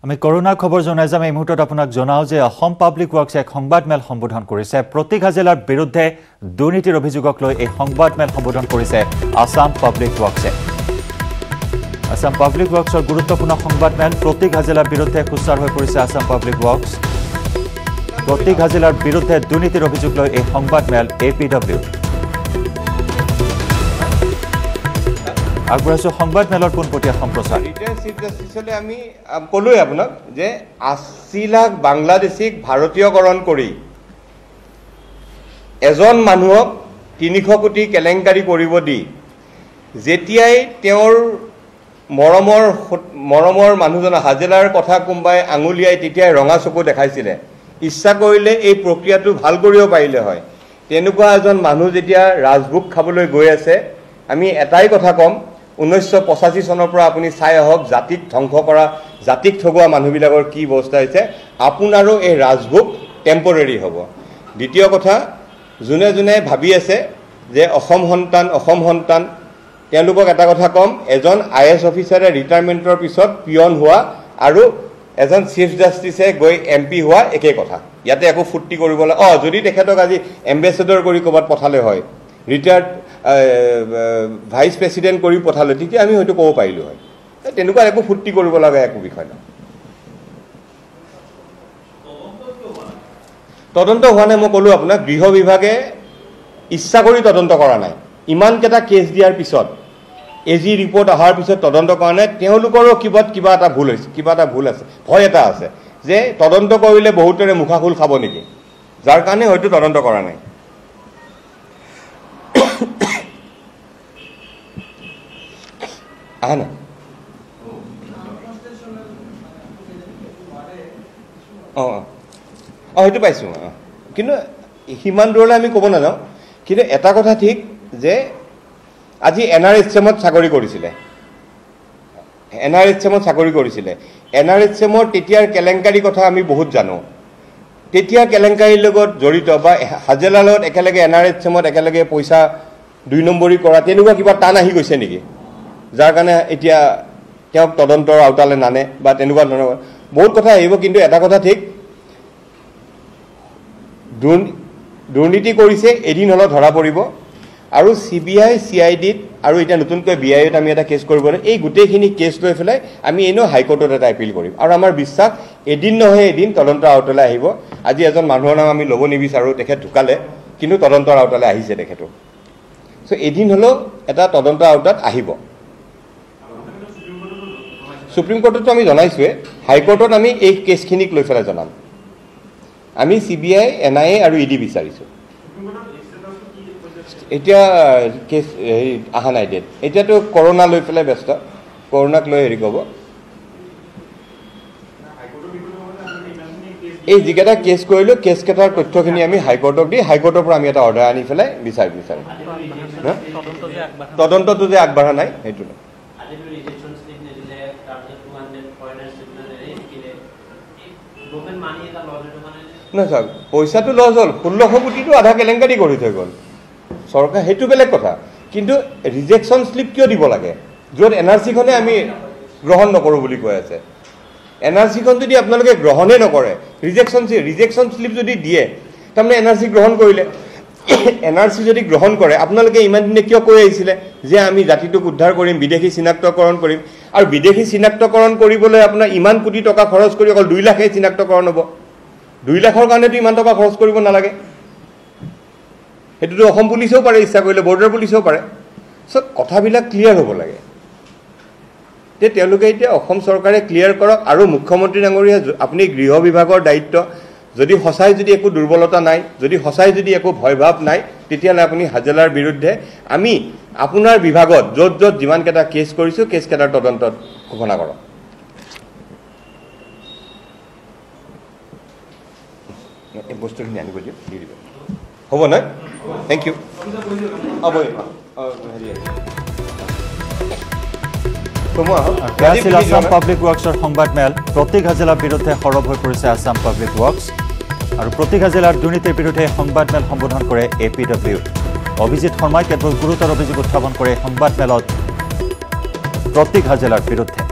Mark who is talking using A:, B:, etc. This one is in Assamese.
A: আমি করোনা খবর জনাই যাম এই মুহূর্তত আপোনাক জনাও যে অসম পাব্লিক ওয়ার্কছে এক সংবাদমেল সম্বোধন কৰিছে প্ৰতীক হাজেলাৰ বিৰুদ্ধে দুৰ্নীতিৰ অভিযোগক লৈ এই সংবাদমেল সম্বোধন কৰিছে আসাম পাব্লিক ওয়ার্কছে আসাম পাব্লিক ওয়ার্কছৰ গুৰুত্বপূৰ্ণ সংবাদমেল প্ৰতীক হাজেলাৰ বিৰুদ্ধে খুচাৰ হৈ পৰিছে আসাম পাব্লিক ওয়ার্কছ প্ৰতীক হাজেলাৰ বিৰুদ্ধে দুৰ্নীতিৰ অভিযোগ লৈ এই সংবাদমেল APW আগবঢ়াইছো সংবাদমেলৰ পোনপটীয়া সম্প্ৰচাৰ
B: ৰিটায়াৰ্ড চিফ জাষ্টিছলে আমি ক'লোৱে আপোনাক যে ৮০ লাখ বাংলাদেশীক ভাৰতীয়কৰণ কৰি এজন মানুহক ৩০০ কোটি কেলেংকাৰী কৰিব দি যেতিয়াই তেওঁৰ মৰমৰ মানুহজন হাজেলাৰ কথা কোনোবাই আঙুলিয়াই তেতিয়াই ৰঙা চকু দেখাইছিলে ইচ্ছা কৰিলে এই প্ৰক্ৰিয়াটো ভাল কৰিব পাৰিলে হয় তেনেকুৱা এজন মানুহ যেতিয়া ৰাজভোগ খাবলৈ গৈ আছে আমি এটাই কথা কম 1985 চনৰ পৰা আপুনি চাই আহক জাতিক ধ্বংস কৰা জাতিক ঠগোৱা মানুহবিলাকৰ কি অৱস্থা হৈছে আপোনাৰো এই ৰাজভোগ টেম্পৰেৰী হ'ব দ্বিতীয় কথা যোনে যোনে ভাবি আছে যে অসম সন্তান তেওঁলোকক এটা কথা কম এজন IS অফিচাৰে ৰিটায়াৰমেণ্টৰ পিছত পিয়ন হোৱা আৰু এজন চিফ জাষ্টিছে গৈ MP হোৱা একে কথা ইয়াতে একো ফুৰ্তি কৰিবলৈ যদি তেখেতক আজি এম্বেছাডৰ কৰি ক'বাত পঠালে হয় ৰিটায়াৰ্ড ভাইচ প্ৰেসিডেন্ট কৰি পঠালে তেতিয়া আমি হয়তো ক'ব পাৰিলো হয় তেনেকুৱা একো ফুৰ্তি কৰিব লগা একো বিষয় নহয় তদন্ত হোৱা নাই মই ক'লো আপোনাক গৃহ বিভাগে ইচ্ছা কৰি তদন্ত কৰা নাই ইমান কেটা কেছ দিয়াৰ পিছত এজি ৰিপৰ্ট অহাৰ পিছত তদন্ত কৰা নাই তেওঁলোকৰো কিবা এটা ভুল হৈছে কিবা এটা ভুল আছে ভয় এটা আছে যে তদন্ত কৰিলে বহুতৰে মুখাখুল খাব নেকি যাৰ কাৰণে হয়তো তদন্ত কৰা নাই আনা হয়তো পাইছোঁ কিন্তু সিমান দূৰলৈ আমি ক'ব নাযাওঁ কিন্তু এটা কথা ঠিক যে আজি NRHMত চাকৰি কৰিছিলে NRHMৰ তেতিয়াৰ কেলেংকাৰী কথা আমি বহুত জানো তেতিয়া কেলেংকাৰীৰ লগত জড়িত বা হাজেলাৰ লগত একেলগে NRHMত একেলগে পইচা 2 নম্বৰী কৰা তেনেকুৱা কিবা টান আহি গৈছে নেকি যাৰ কাৰণে এতিয়া তেওঁক তদন্তৰ আওতালে নানে বা তেনেকুৱা ধৰণৰ বহুত কথা আহিব কিন্তু এটা কথা ঠিক দুৰ্নীতি কৰিছে এদিন হলো ধৰা পৰিব আৰু CBI CIDত আৰু এটা নতুনকৈ BIত আমি এটা কেছ কৰিব এই গোটেইখিনি কেছ লৈ ফেলাই আমি এনেও হাইকোৰ্টত এটা এপিল কৰিম আৰু আমাৰ বিশ্বাস এদিন নহয় এদিন তদন্তৰ আওতালে আহিব আজি এজন মানুহৰ নাম আমি ল'ব নিবিচাৰো তেখেত ঢুকালে কিন্তু তদন্তৰ আওতালে আহিছে তেখেতো সো এদিন হলো এটা তদন্তৰ আওতাত আহিব সুপ্ৰিম কোৰ্টতো আমি জনাইছোৱে হাইকোৰ্টত আমি এই কেছখিনিক লৈ ফেলাই জনাম আমি CBI NIA আৰু ED বিচাৰিছো এতিয়া কেছ আহা নাই ডেট এতিয়াতো কৰোনা লৈ ফেলাই ব্যস্ত কৰোনাক লৈ হেৰি ক'ব এই যিকেইটা কেছ কৰিলো কেছ কেইটাৰ তথ্যখিনি আমি হাইকোৰ্টক দি হাইকোৰ্টৰ পৰা আমি এটা অৰ্ডাৰ আনি ফেলাই বিচাৰিম তদন্তটো যে আগবঢ়া নাই সেইটো না স্যার পয়সাটো লস হল 1600 কোটিটো আধা কেলেংকাৰী কৰি থৈ গ'ল সরকার সেইটো বেলেগ কথা কিন্তু রিজেকশন স্লিপ কিয় দিব লাগে য'ত NRC খনে আমি গ্ৰহণ নকৰো বুলি কৈ আছে NRC খন যদি আপোনালোকে গ্ৰহণে নকৰে ৰিজেকশন স্লিপ যদি দিয়ে তাৰমানে NRC গ্ৰহণ কৰিলে NRC যদি গ্ৰহণ কৰে আপোনালোকে ইমান দিনে কিয় কৈ আহিছিলে যে আমি জাতিটোক উদ্ধাৰ কৰিম বিদেশী চিনাক্তকৰণ কৰিম আৰু বিদেশী চিনাক্তকৰণ কৰিবলৈ আপোনাৰ ইমান কোটি টকা খৰচ কৰি অকল 2 লাখে চিনাক্তকৰণ হ'ব 2 লাখৰ কাৰণেতো ইমান টকা খৰচ কৰিব নালাগে এটোতো অসম পুলিচেও পাৰে ইচ্ছা কৰিলে বৰ্ডাৰ পুলিচেও পাৰে সো কথাবিলাক ক্লিয়াৰ হ'ব লাগে তে তেওঁলোকে এতিয়া অসম চৰকাৰে ক্লিয়াৰ কৰক আৰু মুখ্যমন্ত্ৰী ডাঙৰীয়া আপুনি গৃহ বিভাগৰ দায়িত্ব যদি হসাই যদি একো দুৰ্বলতা নাই যদি হসাই যদি একো ভয়ভাৱ নাই তেতিয়ালে আপুনি হাজেলাৰ বিৰুদ্ধে আমি আপোনাৰ বিভাগত য'ত যিমান কেটা কেছ কৰিছো কেছ কেটাৰ তদন্তত ঘোষণা কৰক এই বস্তুখিনি আনিব দিয়ক দি দিব হ'ব না থ্যাংক ইউ
A: আসাম পাব্লিক ওয়ার্কছৰ সংবাদমেল প্ৰতীক হাজেলাৰ বিৰুদ্ধে সৰব হৈ পৰিছে আসাম পাব্লিক ওয়ার্কছ আৰু প্ৰতীক হাজেলাৰ দুৰ্নীতিৰ বিৰুদ্ধে সংবাদমেল সম্বোধন কৰে APW অভিজিৎ শৰ্মাই কেতবোৰ গুৰুতৰ অভিযোগ উত্থাপন কৰে সংবাদমেলত প্ৰতীক হাজেলাৰ বিৰুদ্ধে